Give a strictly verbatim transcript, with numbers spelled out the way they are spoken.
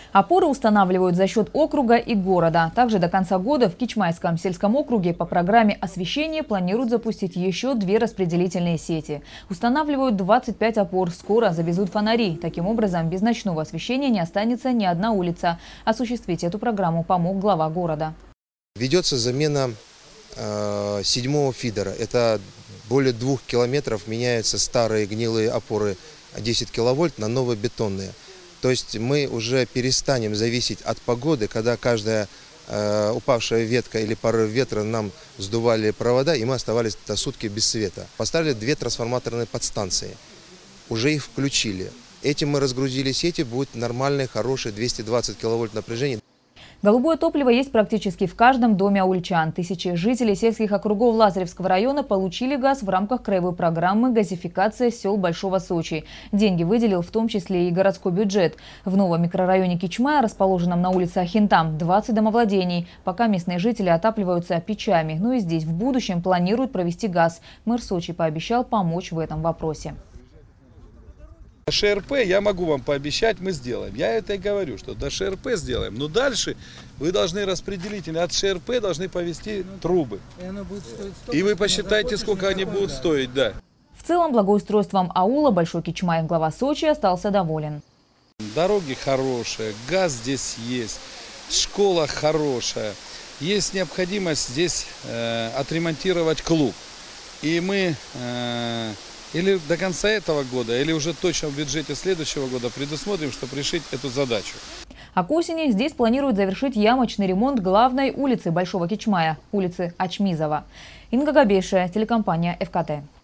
Опоры устанавливают за счет округа и города. Также до конца года в Кичмайском сельском округе по программе освещения планируют запустить еще две распределительные сети. Устанавливают двадцать пять опор. Скоро завезут фонари. Таким образом, без ночного освещения не останется ни одна улица. Осуществить эту программу помог глава города. Ведется замена э, седьмого фидера. Это более двух километров меняются старые гнилые опоры десять киловольт на новые бетонные. То есть мы уже перестанем зависеть от погоды, когда каждая э, упавшая ветка или порыв ветра нам сдували провода, и мы оставались до сутки без света. Поставили две трансформаторные подстанции, уже их включили. Этим мы разгрузили сети, будет нормальное, хорошее двести двадцать киловольт напряжение. Голубое топливо есть практически в каждом доме аульчан. Тысячи жителей сельских округов Лазаревского района получили газ в рамках краевой программы «Газификация сел Большого Сочи». Деньги выделил в том числе и городской бюджет. В новом микрорайоне Кичмая, расположенном на улице Ахинтам, двадцать домовладений. Пока местные жители отапливаются печами. Но и здесь в будущем планируют провести газ. Мэр Сочи пообещал помочь в этом вопросе. ШРП, я могу вам пообещать, мы сделаем. Я это и говорю, что до ШРП сделаем. Но дальше вы должны распределительно от ШРП должны повести трубы. И вы посчитайте, сколько они будут стоить, да. В целом благоустройством аула Большой Кичмай глава Сочи остался доволен. Дороги хорошие, газ здесь есть, школа хорошая. Есть необходимость здесь э, отремонтировать клуб. И мы... Э, Или до конца этого года, или уже точно в бюджете следующего года предусмотрим, чтобы решить эту задачу. А к осени здесь планируют завершить ямочный ремонт главной улицы Большого Кичмая, улицы Ачмизова. Инга Габейшая, телекомпания ФКТ.